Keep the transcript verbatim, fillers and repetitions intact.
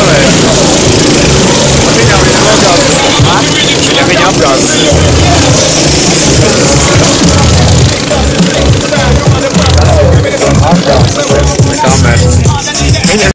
Alla fine la veniamo a casa. Ah? La veniamo a casa.